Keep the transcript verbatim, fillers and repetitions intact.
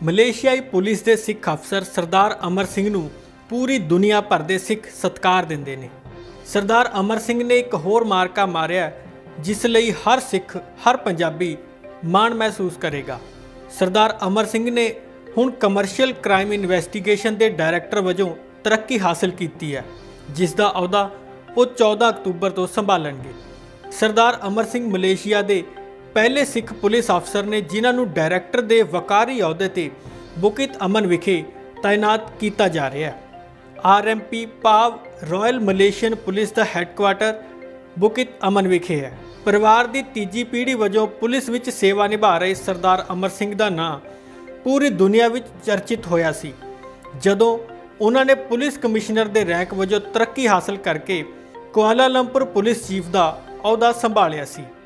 ਮਲੇਸ਼ੀਆਈ police ਦੇ ਸਿੱਖ ਅਫਸਰ ਸਰਦਾਰ ਅਮਰ ਸਿੰਘ ਨੂੰ ਪੂਰੀ ਦੁਨੀਆ ਭਰ ਦੇ ਸਿੱਖ ਸਤਿਕਾਰ ਦਿੰਦੇ ਨੇ। ਸਰਦਾਰ ਅਮਰ ਸਿੰਘ ਨੇ ਇੱਕ ਹੋਰ ਮਾਰਕਾ ਮਾਰਿਆ ਜਿਸ ਲਈ ਹਰ ਸਿੱਖ ਹਰ ਪੰਜਾਬੀ ਮਾਣ ਮਹਿਸੂਸ ਕਰੇਗਾ। ਸਰਦਾਰ ਅਮਰ ਸਿੰਘ ਨੇ ਹੁਣ ਕਮਰਸ਼ੀਅਲ ਕ੍ਰਾਈਮ ਇਨਵੈਸਟੀਗੇਸ਼ਨ ਦੇ ਡਾਇਰੈਕਟਰ ਵਜੋਂ ਤਰੱਕੀ ਹਾਸਲ ਕੀਤੀ ਹੈ, ਜਿਸ ਦਾ ਅਹੁਦਾ ਉਹ ਚੌਦਾਂ ਅਕਤੂਬਰ ਤੋਂ ਸੰਭਾਲਣਗੇ। ਸਰਦਾਰ ਅਮਰ ਸਿੰਘ ਮਲੇਸ਼ੀਆ ਦੇ ਪਹਿਲੇ ਸਿੱਖ ਪੁਲਿਸ ਅਫਸਰ ਨੇ ਜਿਨ੍ਹਾਂ ਨੂੰ ਡਾਇਰੈਕਟਰ ਦੇ ਵਕਾਰੀ ਅਹੁਦੇ ਤੇ ਬੁਕਿਤ ਅਮਨ ਵਿਖੇ ਤਾਇਨਾਤ ਕੀਤਾ ਜਾ ਰਿਹਾ ਹੈ। ਆਰ ਐਮ ਪੀ ਭਾਵ ਰਾਇਲ ਮਲੇਸ਼ੀਅਨ ਪੁਲਿਸ ਦਾ ਹੈੱਡਕੁਆਟਰ ਬੁਕਿਤ ਅਮਨ ਵਿਖੇ ਹੈ। ਪਰਿਵਾਰ ਦੀ ਤੀਜੀ ਪੀੜ੍ਹੀ ਵਜੋਂ ਪੁਲਿਸ ਵਿੱਚ ਸੇਵਾ ਨਿਭਾ ਰਹੇ ਸਰਦਾਰ ਅਮਰ ਸਿੰਘ ਦਾ ਨਾਂ ਪੂਰੀ ਦੁਨੀਆ ਵਿੱਚ ਚਰਚਿਤ ਹੋਇਆ ਸੀ ਜਦੋਂ ਉਹਨਾਂ ਨੇ ਪੁਲਿਸ ਕਮਿਸ਼ਨਰ ਦੇ ਰੈਂਕ ਵਜੋਂ ਤਰੱਕੀ ਹਾਸਲ ਕਰਕੇ ਕੁਆਲਾਲੰਪੁਰ ਪੁਲਿਸ ਚੀਫ ਦਾ ਅਹੁਦਾ ਸੰਭਾਲਿਆ ਸੀ।